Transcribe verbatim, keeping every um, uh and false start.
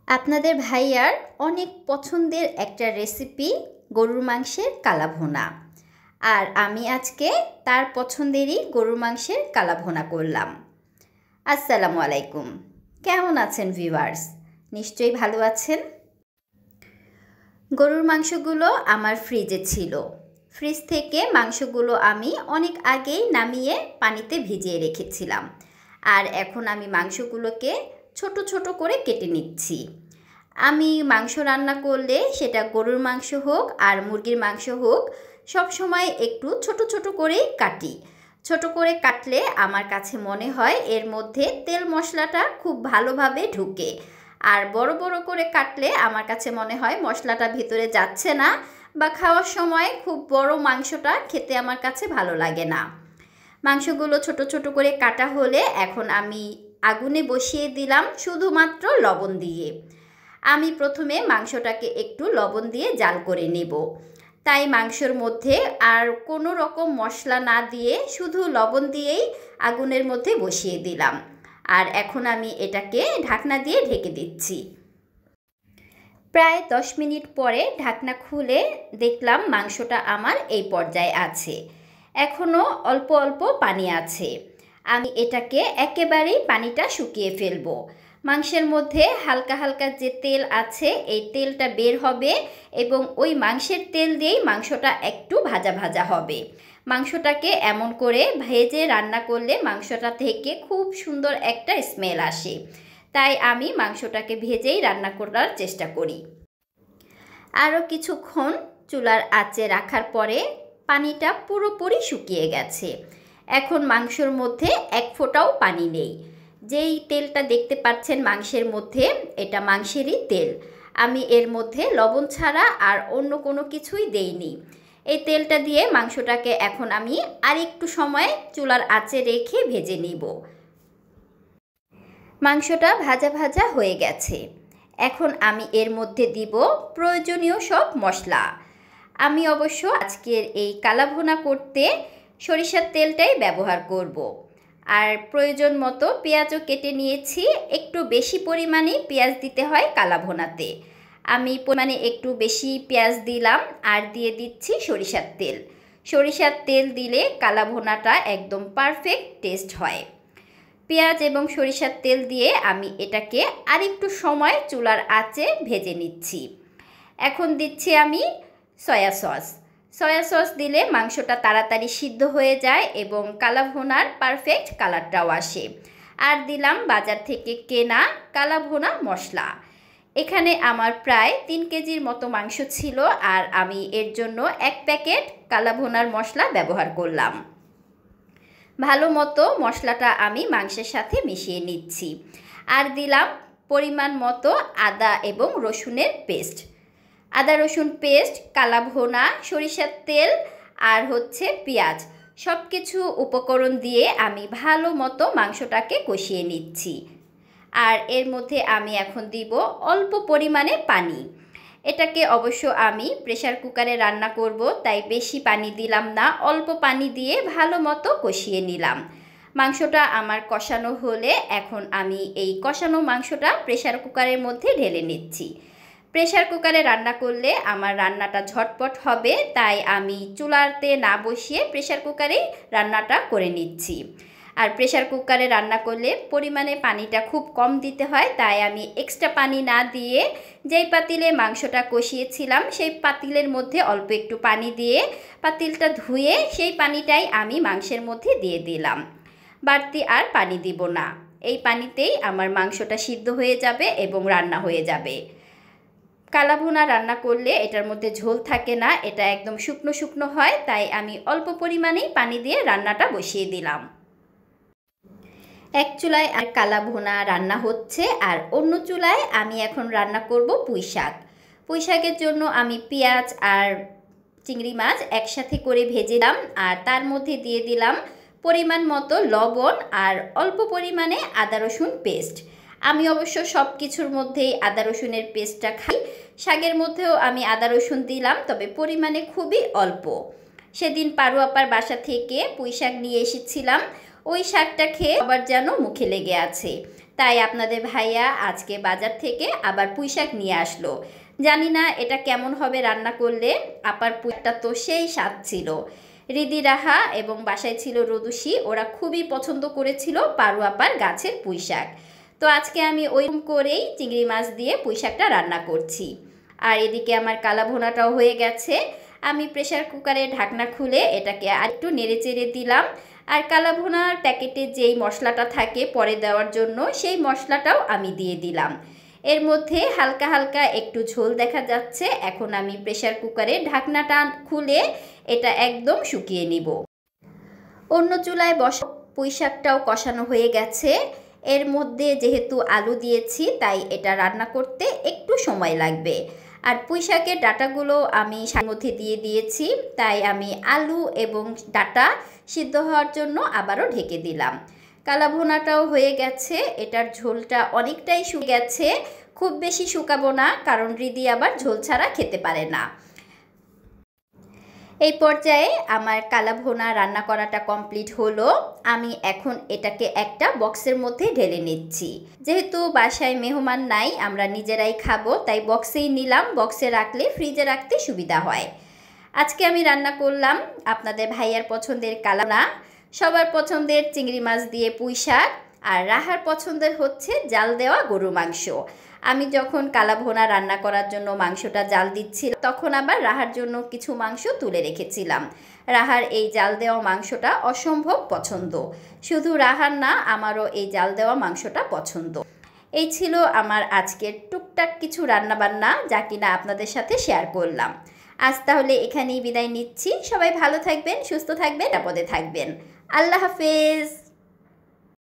আপনাদের ভাইয়ার অনেক পছন্দের একটা রেসিপি গরুর মাংসের কালা ভুনা। আর আমি আজকে তার পছন্দেরই গরুর মাংসের কালা ভুনা করলাম। আসসালামু আলাইকুম, কেমন আছেন ভিউয়ার্স? নিশ্চয়ই ভালো আছেন। গরুর মাংসগুলো আমার ফ্রিজে ছিল। ফ্রিজ থেকে মাংসগুলো আমি অনেক আগেই নামিয়ে পানিতে ভিজিয়ে রেখেছিলাম। আর এখন আমি মাংসগুলোকে ছোট ছোট করে কেটে নিচ্ছি। আমি মাংস রান্না করলে সেটা গরুর মাংস হোক আর মুরগির মাংস হোক, সব সময় একটু ছোট ছোট করেই কাটি। ছোট করে কাটলে আমার কাছে মনে হয় এর মধ্যে তেল মশলাটা খুব ভালোভাবে ঢুকে। আর বড় বড় করে কাটলে আমার কাছে মনে হয় মশলাটা ভিতরে যাচ্ছে না, বা খাওয়ার সময় খুব বড় মাংসটা খেতে আমার কাছে ভালো লাগে না। মাংসগুলো ছোট ছোট করে কাটা হলে এখন আমি আগুনে বসিয়ে দিলাম শুধুমাত্র লবণ দিয়ে। আমি প্রথমে মাংসটাকে একটু লবণ দিয়ে জাল করে নেব। তাই মাংসের মধ্যে আর কোনো রকম মশলা না দিয়ে শুধু লবণ দিয়েই আগুনের মধ্যে বসিয়ে দিলাম। আর এখন আমি এটাকে ঢাকনা দিয়ে ঢেকে দিচ্ছি। প্রায় দশ মিনিট পরে ঢাকনা খুলে দেখলাম মাংসটা আমার এই পর্যায়ে আছে। এখনও অল্প অল্প পানি আছে। আমি এটাকে একেবারেই পানিটা শুকিয়ে ফেলবো। মাংসের মধ্যে হালকা হালকা যে তেল আছে এই তেলটা বের হবে এবং ওই মাংসের তেল দিয়েই মাংসটা একটু ভাজা ভাজা হবে। মাংসটাকে এমন করে ভেজে রান্না করলে মাংসটা থেকে খুব সুন্দর একটা স্মেল আসে। তাই আমি মাংসটাকে ভেজেই রান্না করার চেষ্টা করি। আরও কিছুক্ষণ চুলার আঁচে রাখার পরে পানিটা পুরোপুরি শুকিয়ে গেছে। এখন মাংসের মধ্যে এক ফোঁটাও পানি নেই। যেই তেলটা দেখতে পাচ্ছেন মাংসের মধ্যে, এটা মাংসেরই তেল। আমি এর মধ্যে লবণ ছাড়া আর অন্য কোনো কিছুই দেইনি। এই তেলটা দিয়ে মাংসটাকে এখন আমি আরেকটু সময় চুলার আঁচে রেখে ভেজে নিব। মাংসটা ভাজা ভাজা হয়ে গেছে। এখন আমি এর মধ্যে দিব প্রয়োজনীয় সব মশলা। আমি অবশ্য আজকের এই কালা ভুনা করতে সরিষার তেলটাই ব্যবহার করব। আর প্রয়োজন মতো পেঁয়াজও কেটে নিয়েছি। একটু বেশি পরিমাণে পেঁয়াজ দিতে হয় কালা ভুনাতে। আমি পরিমাণে একটু বেশি পেঁয়াজ দিলাম আর দিয়ে দিচ্ছি সরিষার তেল। সরিষার তেল দিলে কালা ভুনাটা একদম পারফেক্ট টেস্ট হয়। পেঁয়াজ এবং সরিষার তেল দিয়ে আমি এটাকে আরেকটু সময় চুলার আঁচে ভেজে নিচ্ছি। এখন দিচ্ছি আমি সয়া সস। সয়া সস দিলে মাংসটা তাড়াতাড়ি সিদ্ধ হয়ে যায় এবং কালা ভুনার পারফেক্ট কালারটাও আসে। আর দিলাম বাজার থেকে কেনা কালা ভুনা মশলা। এখানে আমার প্রায় তিন কেজির মতো মাংস ছিল আর আমি এর জন্য এক প্যাকেট কালা ভুনার মশলা ব্যবহার করলাম। ভালো মতো মশলাটা আমি মাংসের সাথে মিশিয়ে নিচ্ছি। আর দিলাম পরিমাণ মতো আদা এবং রসুনের পেস্ট। আদা রসুন পেস্ট, কালা ভুনা, সরিষার তেল আর হচ্ছে পেঁয়াজ, সব কিছু উপকরণ দিয়ে আমি ভালো মতো মাংসটাকে কষিয়ে নিচ্ছি। আর এর মধ্যে আমি এখন দিব অল্প পরিমাণে পানি। এটাকে অবশ্য আমি প্রেসার কুকারে রান্না করব, তাই বেশি পানি দিলাম না, অল্প পানি দিয়ে ভালো মতো কষিয়ে নিলাম। মাংসটা আমার কষানো হলে এখন আমি এই কষানো মাংসটা প্রেসার কুকারের মধ্যে ঢেলে নিচ্ছি। প্রেসার কুকারে রান্না করলে আমার রান্নাটা ঝটপট হবে, তাই আমি চুলাতে না বসিয়ে প্রেসার কুকারেই রান্নাটা করে নিচ্ছি। আর প্রেসার কুকারে রান্না করলে পরিমাণে পানিটা খুব কম দিতে হয়, তাই আমি এক্সট্রা পানি না দিয়ে যেই পাতিলে মাংসটা কষিয়েছিলাম সেই পাতিলের মধ্যে অল্প একটু পানি দিয়ে পাতিলটা ধুয়ে সেই পানিটাই আমি মাংসের মধ্যে দিয়ে দিলাম। বাড়তি আর পানি দিব না। এই পানিতেই আমার মাংসটা সিদ্ধ হয়ে যাবে এবং রান্না হয়ে যাবে। কালা ভুনা রান্না করলে এটার মধ্যে ঝোল থাকে না, এটা একদম শুকনো শুকনো হয়, তাই আমি অল্প পরিমাণেই পানি দিয়ে রান্নাটা বসিয়ে দিলাম। এক চুলায় আর কালা ভুনা রান্না হচ্ছে আর অন্য চুলায় আমি এখন রান্না করব পুঁই শাক। পুঁই শাকের জন্য আমি পেঁয়াজ আর চিংড়ি মাছ একসাথে করে ভেজেলাম আর তার মধ্যে দিয়ে দিলাম পরিমাণ মতো লবণ আর অল্প পরিমাণে আদা রসুন পেস্ট। আমি অবশ্য সব কিছুর মধ্যেই আদা রসুনের পেস্টটা খাই। শাকের মধ্যেও আমি আদা রসুন দিলাম, তবে পরিমাণে খুবই অল্প। সেদিন পারু আপার বাসা থেকে পুঁই শাক নিয়ে এসেছিলাম। ওই শাকটা খেয়ে আবার যেন মুখে লেগে আছে, তাই আপনাদের ভাইয়া আজকে বাজার থেকে আবার পুঁইশাক নিয়ে আসলো। জানি না এটা কেমন হবে রান্না করলে, আপার পুঁইটা তো সেই স্বাদ ছিল। রিদি, রাহা এবং বাসায় ছিল রদুষি, ওরা খুবই পছন্দ করেছিল পারু আপার গাছের পুঁইশাক। তো আজকে আমি ওইরকম করেই চিংড়ি মাছ দিয়ে পুঁইশাকটা রান্না করছি। আর এদিকে আমার কালা ভুনাটাও হয়ে গেছে। আমি প্রেসার কুকারে ঢাকনা খুলে এটাকে আর একটু নেড়ে চেড়ে দিলাম। আর কালা ভুনার প্যাকেটে যেই মশলাটা থাকে পরে দেওয়ার জন্য, সেই মশলাটাও আমি দিয়ে দিলাম। এর মধ্যে হালকা হালকা একটু ঝোল দেখা যাচ্ছে। এখন আমি প্রেসার কুকারে ঢাকনাটা খুলে এটা একদম শুকিয়ে নিব। অন্য চুলায় বসা পুঁইশাকটাও কষানো হয়ে গেছে। এর মধ্যে যেহেতু আলু দিয়েছি তাই এটা রান্না করতে একটু সময় লাগবে। আর পুঁইশাকের ডাঁটাগুলো আমি সার মধ্যে দিয়ে দিয়েছি, তাই আমি আলু এবং ডাঁটা সিদ্ধ হওয়ার জন্য আবারও ঢেকে দিলাম। কালা ভুনাটাও হয়ে গেছে, এটার ঝোলটা অনেকটাই শুকিয়ে গেছে। খুব বেশি শুকাবো না, কারণ রিদি আবার ঝোল ছাড়া খেতে পারে না। এই পর্যায়ে আমার কালা ভুনা রান্না করাটা কমপ্লিট হলো। আমি এখন এটাকে একটা বক্সের মধ্যে ঢেলে নিচ্ছি। যেহেতু বাসায় মেহমান নাই, আমরা নিজেরাই খাবো, তাই বক্সেই নিলাম। বক্সে রাখলে ফ্রিজে রাখতে সুবিধা হয়। আজকে আমি রান্না করলাম আপনাদের ভাইয়ার পছন্দের কালা ভুনা, সবার পছন্দের চিংড়ি মাছ দিয়ে পুঁইশাক, আর রাহার পছন্দের হচ্ছে জাল দেওয়া গরু মাংস। আমি যখন কালা ভুনা রান্না করার জন্য মাংসটা জাল দিচ্ছিলাম, তখন আবার রাহার জন্য কিছু মাংস তুলে রেখেছিলাম। রাহার এই জাল দেওয়া মাংসটা অসম্ভব পছন্দ। শুধু রাহার না, আমারও এই জাল দেওয়া মাংসটা পছন্দ। এই ছিল আমার আজকের টুকটাক কিছু রান্নাবান্না, যা কিনা আপনাদের সাথে শেয়ার করলাম। আজ তাহলে এখানেই বিদায় নিচ্ছি। সবাই ভালো থাকবেন, সুস্থ থাকবেন, নিরাপদে থাকবেন। আল্লাহ হাফেজ।